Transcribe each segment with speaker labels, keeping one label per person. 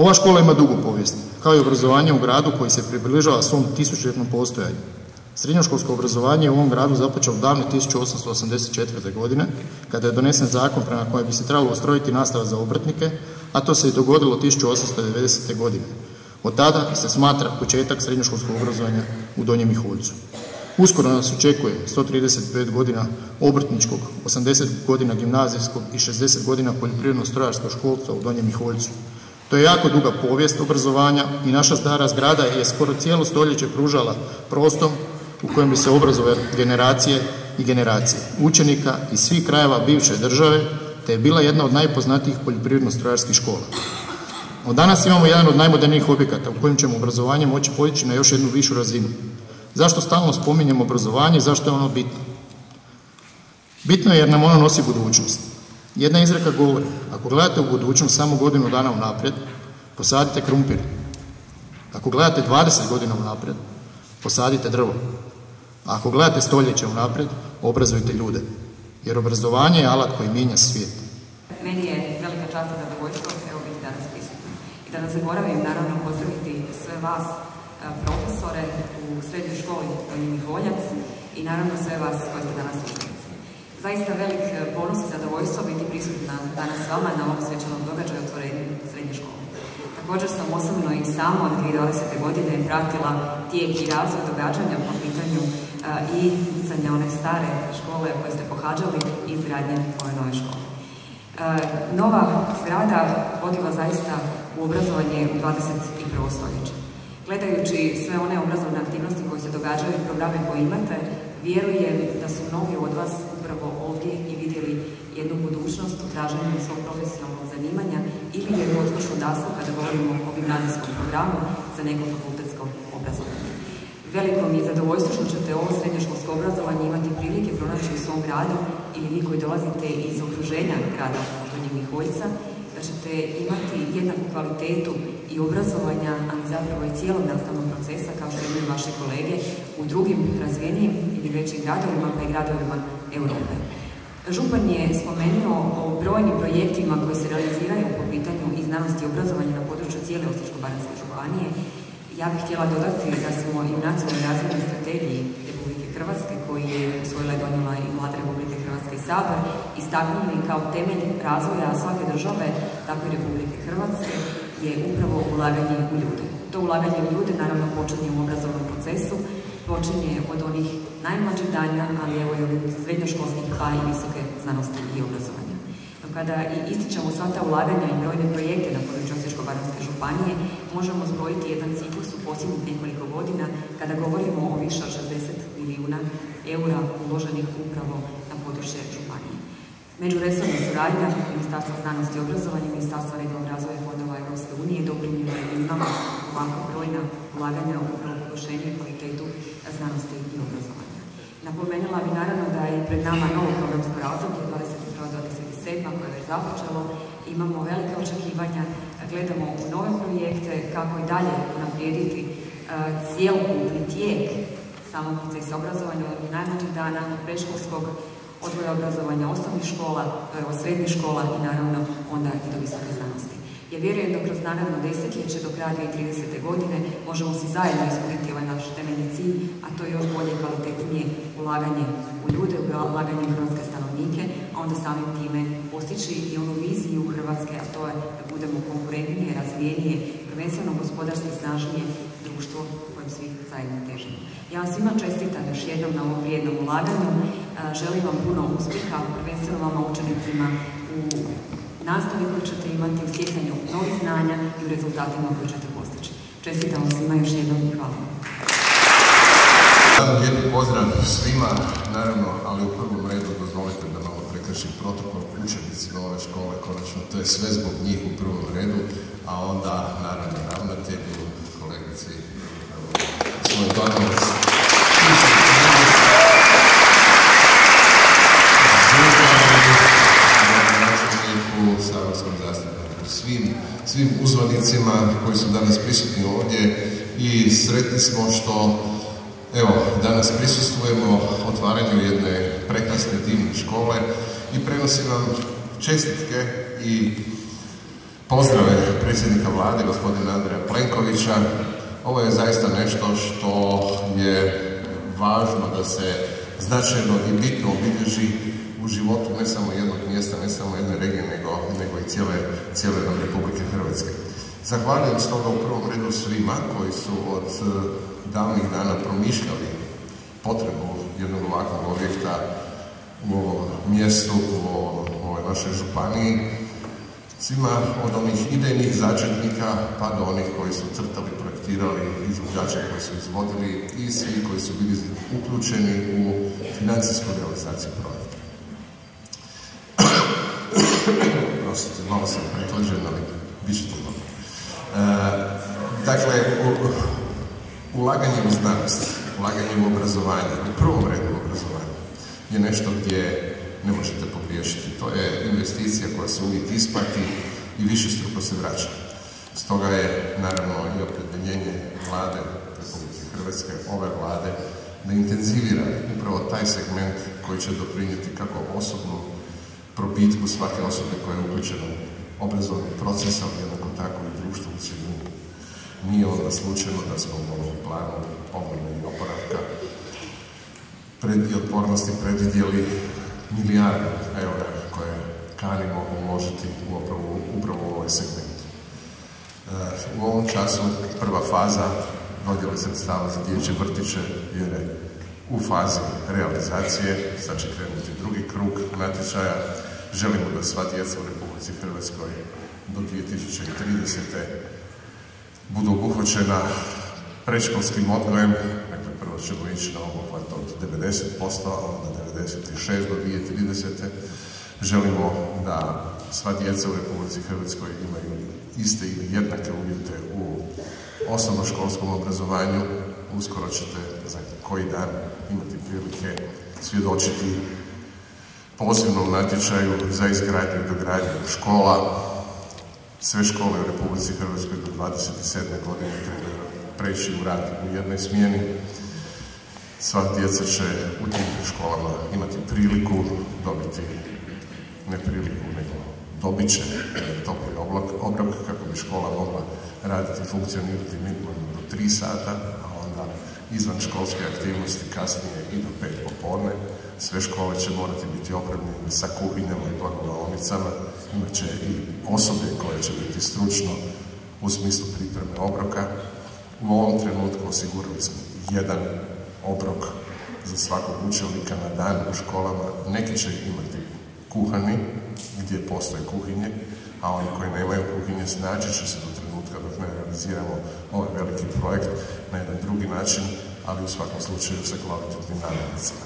Speaker 1: Ova škola ima dugu povijest, kao i obrazovanje u gradu koji se približava svom tisućljetnom postojanju. Srednjoškolsko obrazovanje u ovom gradu započeo davne 1884. godine, kada je donesen zakon prema kojem bi se trebalo ustrojiti nastava za obrtnike, a to se i dogodilo 1890. godine. Od tada se smatra početak srednjoškolskog obrazovanja u Donjem Miholjcu. Uskoro nas očekuje 135 godina obrtničkog, 80 godina gimnazijskog i 60 godina poljoprivredno-strojarskog školstva u Donjem Miholjcu. To je jako duga povijest obrazovanja i naša stara zgrada je skoro cijelo stoljeće pružala prostor u kojem bi se obrazovali generacije i generacije učenika iz svih krajeva bivše države, te je bila jedna od najpoznatijih poljoprivredno-strojarskih škola. Od danas imamo jedan od najmodernijih objekata u kojem ćemo obrazovanje moći podići na još jednu višu razinu. Zašto stalno spominjemo obrazovanje i zašto je ono bitno? Bitno je jer nam ono nosi budućnost. Jedna izreka govori, ako gledate u budućnost samo godinu dana unaprijed, posadite krumpir. Ako gledate 20 godina unaprijed, posadite drvo. A ako gledate stoljeće unaprijed, obrazujte ljude. Jer obrazovanje je alat koji mijenja svijet.
Speaker 2: Meni je velika čast i zadovoljstvo biti danas prisutna. I da ne zaboravim naravno pozdraviti sve vas profesore u srednjoj školi Donji Miholjac i naravno sve vas koji ste danas učenici. Zaista velik ponos i zadovoljstvo biti prisutna danas s vama na ovom svečanom događaju otvorenju srednje škole. Također sam osobno i sama od 2020. godine pratila tijek i razvoj događanja po pitanju i micanja one stare škole koje ste pohađali i izgradnje ove nove škole. Nova zgrada podiva zaista u obrazovanje u 21. stoljeće. Gledajući sve one obrazovne aktivnosti koje se događaju i programe koje imate, vjerujem da su mnogi od vas upravo ovdje i vidjeli jednu budućnost u traženju svog profesionalnog zanimanja ili jednu odskočnu dasku kada govorimo o gimnazijskom programu za neko fakultetsko obrazovanje. Veliko mi je zadovoljstvo što ćete ovo srednjoškolsko obrazovanje imati prilike pronaći u svom gradu ili vi koji dolazite iz okruženja grada Donjeg Miholjca, da ćete imati jednaku kvalitetu i obrazovanja, ali zapravo i cijelog nastavnog procesa kao što imaju vaše kolege u drugim razvijenijim ili većim gradovima pa i gradovima Europe. Župan je spomenuo o brojnim projektima koji se realiziraju po pitanju i znanosti i obrazovanja na području cijele osječko-baranjske županije. Ja bih htjela dodati da smo i u nacionalnoj razvojnoj strategiji Republike Hrvatske, koji je usvojila i donijela i Vlade Republike Hrvatske i Sabor, istaknuli kao temelj razvoja svake države, tako i Republike Hrvatske, je upravo ulaganje u ljude. To ulaganje u ljude naravno počinje u obrazovnom procesu, počinje od onih najmlađih dana, ali evo i od srednjoškolskih pa i visoke znanosti i obrazovanja. Kada ističemo sva ta ulaganja i brojne projekte na području Osječko-baranjske županije, možemo zbrojiti jedan ciklus u posljednjih nekoliko godina kada govorimo o više od 60 milijuna eura uloženih upravo na područje županije. Međuresorna suradnja Ministarstva znanosti i obrazovanja, Ministarstva regionalnog razvoja i fondova Europske unije doprinijela je imamo ovako brojna ulaganja u poboljšanje i kvalitetu znanosti i obrazovanja. Napomenula bi naravno da je pred nama novo programsko razdoblje 21-27 koje je već započelo. Imamo velike očekivanja, gledamo u nove projekte kako i dalje unaprijediti cijelokupni tijek samog procesa obrazovanja od najmlađih dana, od predškolskog odgoja obrazovanja osnovnih škola, srednjih škola i naravno onda i do visoke znanosti. Ja vjerujem da kroz naravno desetljeće do kraja 2030. godine možemo si zajedno ispuniti ovaj naš temeljni cilj, a to je još bolje i kvalitetnije ulaganje u ljude, ulaganje u hrvatske stanovnike, a onda samim time postići i onu viziju Hrvatske, a to je da budemo konkurentnije, razvijenije, prvenstveno gospodarski snažnije društvo kojem svi zajedno težimo. Ja vam svima čestitam još jednom na ovom vrijednom ulaganju, želim vam puno uspjeha, prvenstveno vama učenicima u nastavi koju ćete imati, u stjecanju novih znanja i u rezultatima koje ćete postići. Čestitam vam svima još jednom i hvala vam.
Speaker 3: Lijepi pozdrav svima, naravno, ali u prvom redu dozvolite da malo prekršim protokol učenici nove škole, konačno to je sve zbog njih u prvom redu, a onda naravno ravnatelji, kolegici, svoj planove. Saborskom zastupniku, svim uzvanicima koji su danas prisutni ovdje i sretni smo što evo, danas prisustvujemo otvaranju jedne prekrasne divne škole i prenosim vam čestitke i pozdrave predsjednika Vlade, gospodina Andreja Plenkovića. Ovo je zaista nešto što je važno da se značajno i bitno obilježi u životu ne samo jednog mjesta, ne samo jedne regije, nego i cijele nam Republike Hrvatske. Zahvaljujem stoga u prvom redu svima koji su od davnih dana promišljali potrebu jednog ovakvog objekta u ovom mjestu, u ovoj našoj županiji. Svima od onih idejnih začetnika pa do onih koji su crtali, projektirali, izvođače koji su izvodili i svi koji su bili uključeni u financijsku realizaciju projekta. Prosite, malo sam preklađen, ali bit će to dobro. Dakle, ulaganje u znanost, ulaganje u obrazovanje, u prvom redu obrazovanje, je nešto gdje ne možete pogriješiti. To je investicija koja se uvijek isplati i višestruko se vraća. Stoga je, naravno, i opredjeljenje Vlade Republike Hrvatske, ove Vlade, da intenzivira upravo taj segment koji će doprinijeti kako osobnom probitku svake osobe koja je uključena u obrazovni proces, ali jednako tako i društvu u cjelini. Nije onda slučajno da smo u ovom planu obnove i oporavka i otpornosti predvidjeli milijarde eura koje kanimo uložiti upravo u ovaj segment. U ovom času prva faza dodjele sredstava za dječje vrtiće je u fazi realizacije. Sad će krenuti drugi krug natječaja. Želimo da sva djeca u Republici Hrvatskoj do 2030. budu obuhvaćena predškolskim odgojem. Dakle, prvo ćemo ići na obuhvat od 90%, a onda 96% do 2030. Želimo da sva djeca u Republici Hrvatskoj imaju iste ili jednake uvjete u osnovnoškolskom obrazovanju. Uskoro ćete za koji dan imati prilike svjedočiti pozivnom natječaju za izgradnju i dogradnju škola. Sve škole u Republici Hrvatskoj do 27. godine trebaju preći u rad u jednoj smjeni. Sva djeca će u tim školama imati priliku dobiti, ne priliku, nego dobit će topli obrok kako bi škola mogla raditi i funkcionirati minimalno do 3 sata, a onda izvan školske aktivnosti kasnije i do 5 popodne. Sve škole će morati biti opremljene sa kuhinjama i blagovaonicama. Imaće i osobe koje će biti stručno u smislu pripreme obroka. U ovom trenutku osigurali smo jedan obrok za svakog učenika na dan u školama. Neki će imati kuhani, gdje postoje kuhinje, a oni koji nemaju kuhinje snaći će se do trenutka dok ne realiziramo ovaj veliki projekt na jedan drugi način, ali u svakom slučaju sa kvalitetnim namirnicama.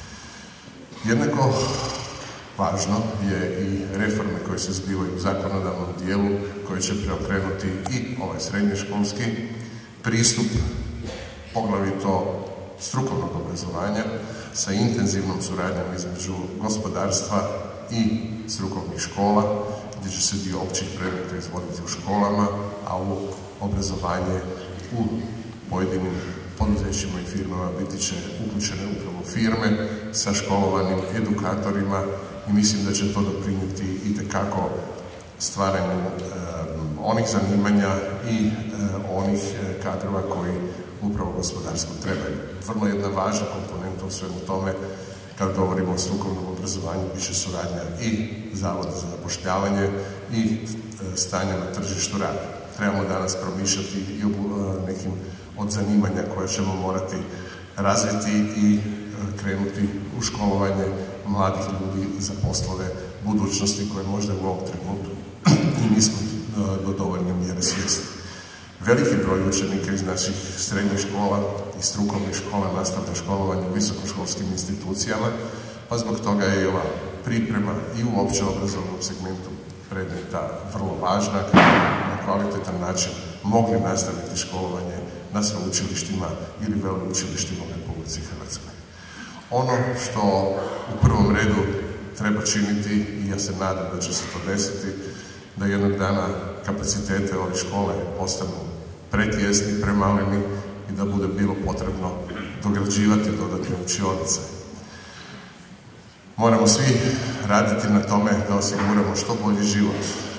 Speaker 3: Jednako važno je i reforme koje se zbivaju u zakonodavnom dijelu, koje će preokrenuti i ovaj srednjoškolski pristup, poglavito strukovnog obrazovanja, sa intenzivnom suradnjom između gospodarstva i strukovnih škola, gdje će se dio općih predmeta izvoditi u školama, a u obrazovanje u pojedinim poduzećima i firmama biti će uključene upravo firme sa školovanim edukatorima i mislim da će to doprinijeti itekako stvaranju onih zanimanja i onih kadrova koji upravo gospodarstvo trebaju. Vrlo jedna važna komponenta u svemu tome, kad govorimo o strukovnom obrazovanju, biće suradnja i Zavoda za zapošljavanje i stanja na tržištu rada. Trebamo danas promišljati i o nekim od zanimanja koje ćemo morati razviti i krenuti u školovanje mladih ljudi za poslove budućnosti koje možda u ovom trenutku i nismo do dovoljne mjere svjesni. Veliki broj učenika iz naših srednjih škola i strukovnih škola nastavlja školovanje u visokoškolskim institucijama, pa zbog toga je i ova priprema i u opće obrazovnom segmentu predmeta vrlo važna, kako bi na kvalitetan način mogli nastaviti školovanje na sveučilištima ili veleučilištima u Republici Hrvatskoj. Ono što u prvom redu treba činiti, i ja se nadam da će se to desiti, da jednog dana kapacitete ove škole ostanu pretjesni, premaleni i da bude bilo potrebno dograđivati dodatne učionice. Moramo svi raditi na tome da osiguramo što bolji život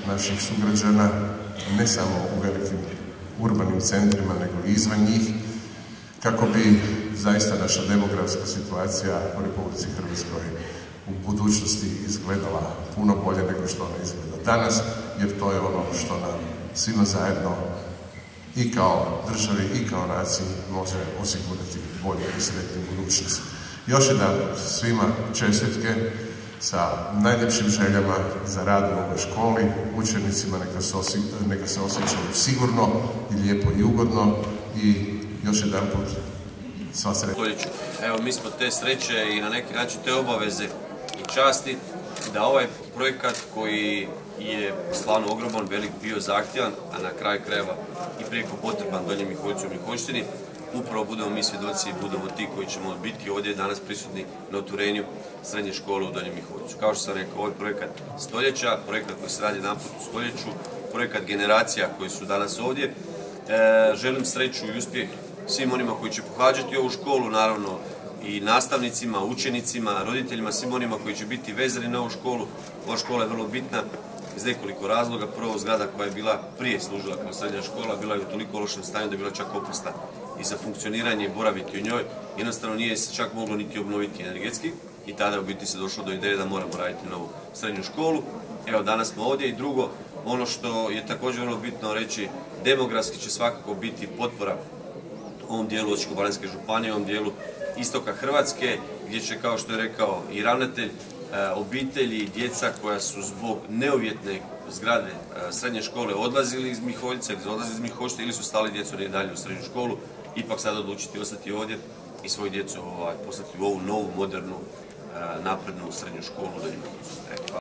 Speaker 3: naših sugrađana, ne samo u velikim urbanim centrima, nego i izvan njih, kako bi zaista naša demografska situacija u Republici Hrvatskoj u budućnosti izgledala puno bolje nego što ona izgleda danas, jer to je ono što nam svima zajedno i kao državi i kao naciji može osigurati bolju i sretniju budućnost. Još jedan svima čestitke sa najljepšim željama za rad u ovoj školi, učenicima neka se osjećaju sigurno i lijepo i ugodno i još jedan put sva sreća.
Speaker 4: Evo, mi smo te sreće i na neki način te obaveze i časti da ovaj projekat koji je stvarno ogroman, velik, bio zahtjevan, a na kraju krajeva i prijeko potreban Donjem Miholjcu i Miholjštini, upravo budemo mi svjedoci i budemo ti koji ćemo biti ovdje danas prisutni na otvorenju srednje škole u Donjem Miholjcu. Kao što sam rekao, ovaj projekat stoljeća, projekat koji se radi naput u stoljeću, projekat generacija koji su danas ovdje. Želim sreću i uspjeh svim onima koji će pohađati ovu školu, naravno i nastavnicima, učenicima, roditeljima, svim onima koji će biti vezani na ovu školu. Ova škola je vrlo bitna iz nekoliko razloga. Prvo, zgrada koja je bila prije služila kao srednja škola, bila je u toliko lošem stanju da je bila čak opasna i za funkcioniranje i boraviti u njoj. Jednostavno nije se čak moglo niti obnoviti energetski i tada u biti se došlo do ideje da moramo raditi novu srednju školu. Evo, danas smo ovdje. I drugo, ono što je također vrlo bitno reći, demografski će svakako biti potpora ovom dijelu Osječko-baranjske županije, ovom dijelu istoka Hrvatske, gdje će, kao što je rekao i ravnatelj, obitelji i djeca koja su zbog neuvjetne zgrade srednje škole odlazili iz Miholjca ili odlazili iz Miholjca ili su stali djecu ne dalje u srednju školu, ipak sad odlučiti ostati ovdje i svoju djecu poslati u ovu novu, modernu, naprednu srednju školu.